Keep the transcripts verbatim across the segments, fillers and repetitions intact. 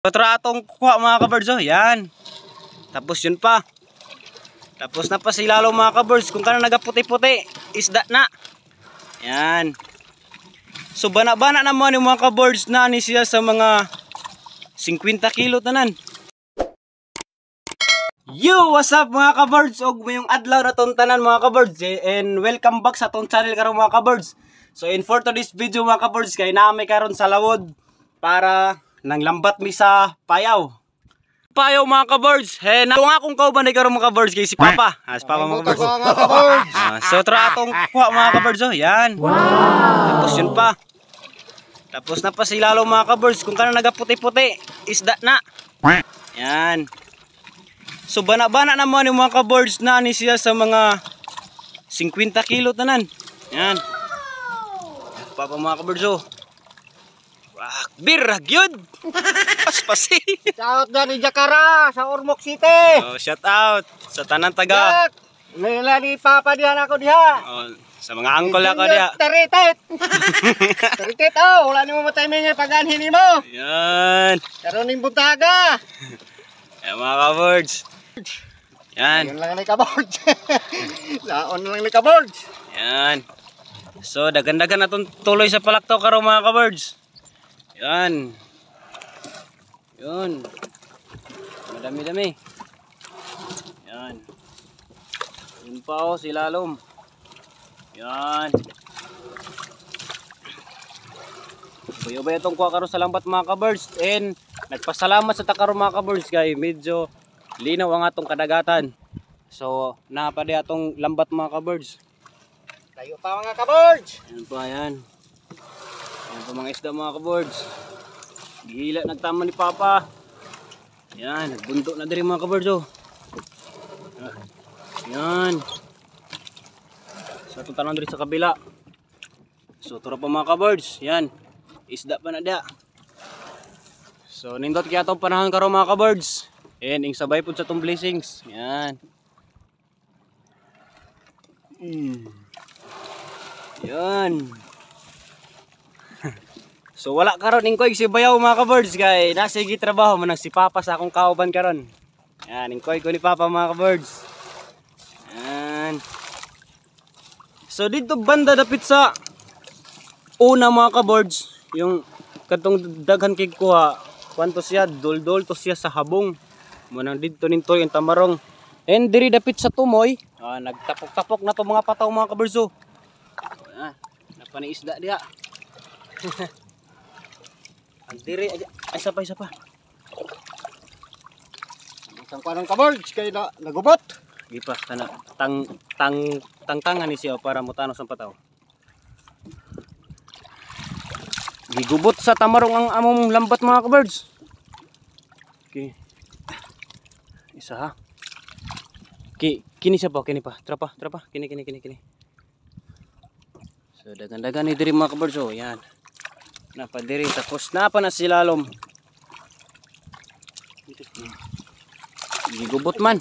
Tara atong kuha mga kabirds, oh. Yan. Tapos yun pa. Tapos na pa silalo mga kabirds. Kung ka na nagaputi-puti, isda na. Yan. So bana-bana naman yung mga kabirds na ni siya sa mga fifty kilo tanan. Yo, what's up mga kabirds? Og mayong adlaw na tong tanan mga kabirds, eh, and welcome back sa tong channel karon mga kabirds. So in for today's video mga kabirds, kay naami karon sa lawod para nang lambat mi sa payaw. Payaw mga kabirds. He, na nga akong kauban ay karon mga kabirds kay si Papa. Ah, si Papa mga kabirds. Ah, so tara atong kuha mga kabirds, oh. Yan. Wow. Tapos yun pa. Tapos na pa silalo mga kabirds. Kung ka na nagaputi-puti, isda na. Yan. So bana-bana naman yung mga kabirds na ni siya sa mga fifty kilo tanan. Yan. Papa mga kabirds, oh. Bir, gyud. Paspasi. Shout out dari Jakarta sa Ormoc City. Oh, shout out sa tanan taga. Nila ni Papa dihan ako diha. Oh, sa mga angkol ako diha. Taritet. Taritet oh, wala nimo matay nga paganhin nimo. Yan. Karon ning buntaga. Yan mga kabirds. Yan. Yan lang ni kabirds. Laon lang ni kabirds. Yan. So dagan-dagan natong tuloy sa palaktaw karon mga kabirds. Yan. Yun. Madami-dami. Yan. Yun pa oh, silalom. Yan. Ubay-ubay itong kuha karon sa lambat mga kabirds. And nagpasalamat sa takaroon mga kabirds kay medyo linaw ang atong kadagatan. So napadi atong lambat mga kabirds. Tayo pa mga kabirds. Yan pa yan. Yan po mga isda mga kabirds. Gihila nagtama ni Papa. Yan, nagbunto na diri mga kabirds, oh. Yan. Sa itong tanong diri sa kabila. So turo pa mga kabirds. Yan. Isda pa na da. So nindot kaya itong panahon karon mga kabirds. And ing sabay po sa itong blessings. Yan. Mm. Yan. So wala karon ingkoy si bayaw mga kabirds kay nasa gi trabaho man si Papa sa akong kauban karon. Yan ingkoy ko ni Papa mga kabirds. Yan. So dito banda dapit sa una mga kabirds, yung kadtong daghan kay kuha, kwanto siya dol-dol to siya sa habong. Manang didto nintoy ang tamarong. And diri dapit sa tumoy, ah, nagtapok-tapok na to mga pataw mga kabirds. Ah, napani isda diha. Diri aja, isa pa isa pa. Sang kanang kabirds kay na nagubot. Di pa kana tang tang tangtangan ni siya para mutanos ang pataw. Gigubot sa tamarong ang among lambat mga kabirds. Okay. Isa ha. Ki kini siya pa, kini pa. Tra pa, tra pa. Kini kini kini kini. So dagan-dagan ni diri mga kabirds, oh, yan. Napadiri tapos napa na silalom. Gigubot man.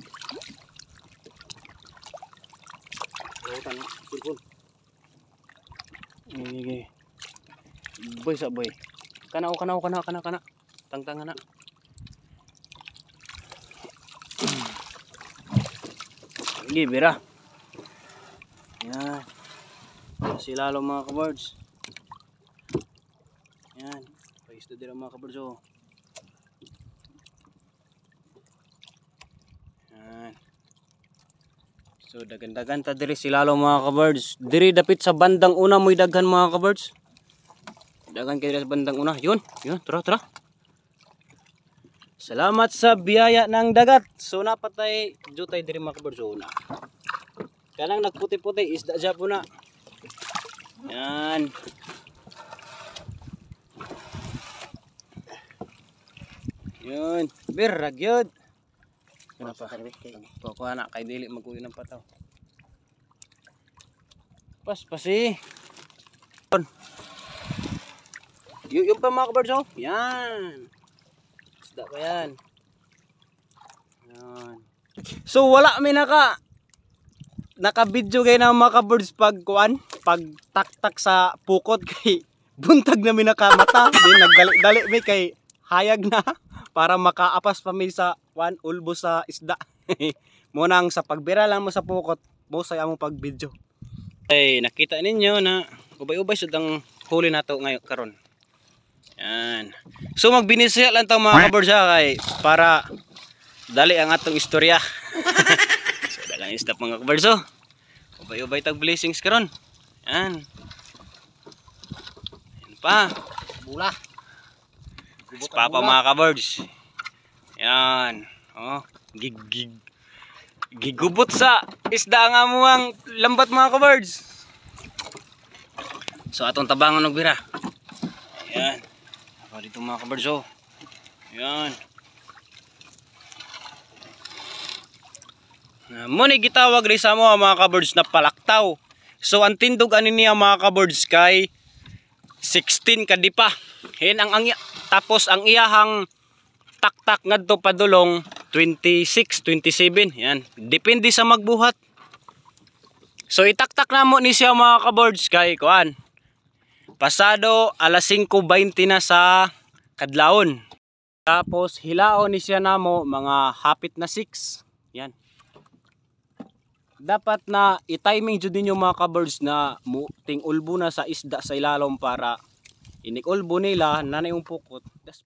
Gigi. Boy sa boy. Kana o kana o kana kana kana. Tangtangan na. Gigi bira. Yan. Silalom mga kabirds. Yan, paisda dira mga kabirds, oh. Yan. So dagan-dagan ta diri silalo mga kabirds. Diri dapit sa bandang una mo'y daghan mga kabirds. Daghan kay sa bandang una. Yun, yun, tara tara. Salamat sa biyaya ng dagat. So napatay jutay diri mga kabirds, oh, una. Kanang nagputi-puti isda siya po na. Yan. Yun, bir ragyod. Kenapa? Pokok anak kay dili magkuyo ng pataw. Pas pasi. Yung, yung pa mga kabirds, oh. Yan. Isda pa yan. Yan. So wala mi naka naka video kay na mga kabirds pag kuan, pag tak-tak sa pukot kay buntag na mi nakamata. Di nagdali-dali mi kay hayag na para makaapas pa mi sa one ulbo sa isda. Munang sa pagbira lang mo sa pukot, mo sa among pagbidyo. Ay, nakita ninyo na ubay-ubay sud ang huli nato ngayon karon. Yan. So magbinisya lang tang mga kabards kay para dali ang atong istorya. So dalang stop mga kabards. Ubay-ubay tag blessings karon. Yan. Yan pa. Bula. Mas papa mga kabards. Yan. Oh, gig gig. Gigubot sa isda nga mo ang lambat mga kabards. So atong tabangan og bira. Ayan. Ako dito mga kabards oh. Ayan. Uh, Muna gitawag rin sa mga mga kabards na palaktaw. So ang tindog ani niya mga kabards kay sixteen kadipa. Hen ang, ang tapos ang iyahang taktak ngadto padulong twenty-six, twenty-seven. Yan. Depende sa magbuhat. So itaktak na mo ni siya mga kabards kay kuan. Pasado alas singko beinte na sa kadlawon. Tapos hilaon ni siya namo mga hapit na six. Yan. Dapat na i-timing jud ninyo mga kabards na ting ulbo na sa isda sa ilalom para inik ulbo nila na yung pukot. Das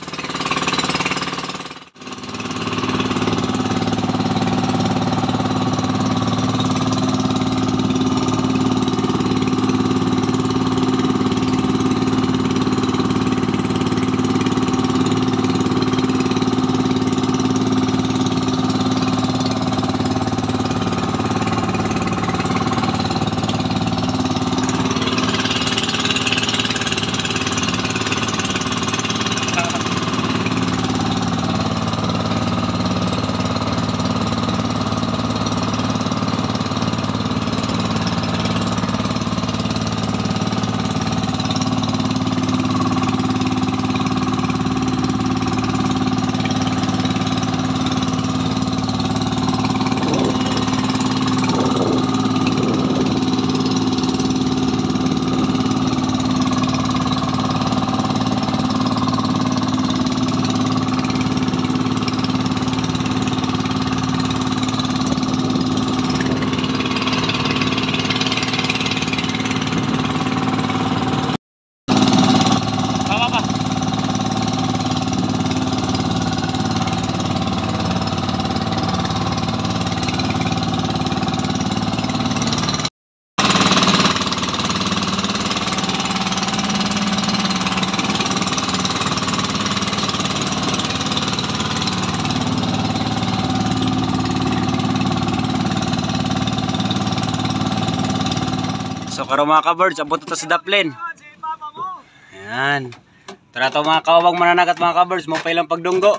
So karon mga kabards, abot ito sa daplin. Ayan. Tara to mga kawawang mananagat mga kabards, mo pa ilang pagdunggo.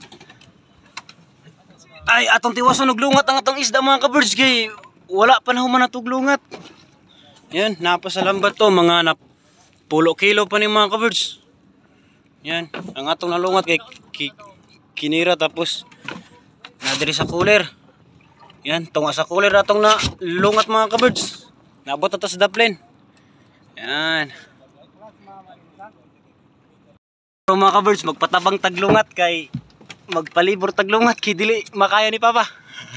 Ay, atong tiwason nuglungat ang atong isda mga kabards kay wala pa na human natuglungat. Yan, napa sa lambat to mga nap pulo kilo pa ni mga kabards. Yan, ang atong nalungat kay ki, kinira tapos nadiri sa cooler. Yan, tunga sa cooler atong na lungat mga kabards. Naabot na to sa daplin. Yan. So mga kabards, magpatabang taglungat kay magpalibor taglungat kay dili makaya ni Papa.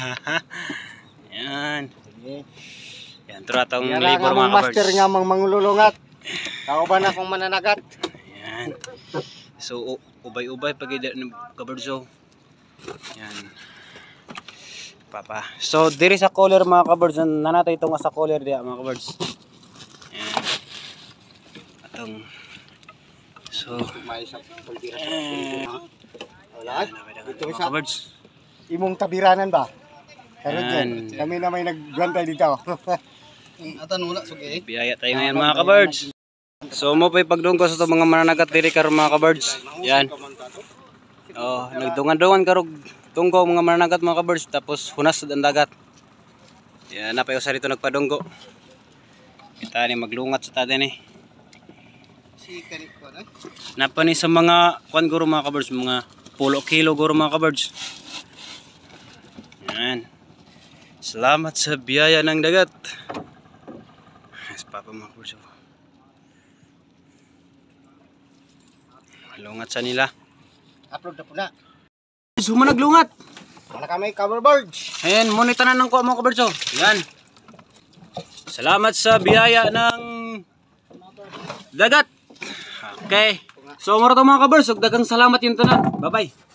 Yan. Yan, tura tong libor mga kabards. Master nga mang mangululungat. Kao ba na kung mananagat? Yan. So ubay-ubay pag kabards oh. Yan. Papa. So diri sa collar mga kabards, nanatay itong sa collar diya mga kabards. Yan. Atong so eh, wala. Ito sa kabards. Imong tabiranan ba? Karon yan. Kami na may nagbantay dito. Atan wala sugi. Biyaya tayo ngayon mga kabards. So mo pa'y pagdungko sa itong mga mananagat diri karon mga kabards. Yan. Oh, nagdungan-dungan karog tunggo mga mananagat mga kabards, tapos hunas sa dagat. Yan, napayo sa rito nagpadunggo. Kita ni maglungat sa tada ni. Napa ni sa mga kwan guro mga kabards, mga pulo kilo guro mga kabards. Yan. Salamat sa biyaya ng dagat. Yes, Papa mga kabards. Lungat sa nila. upload na po na. Suma naglungat. Wala kami cover birds. Ayan, muna tanan ng kuha mga kabards. Oh. Yan. Salamat sa biyaya ng dagat. Okay. So, mara to mga kabards. Dagang salamat yung tanan. Bye-bye.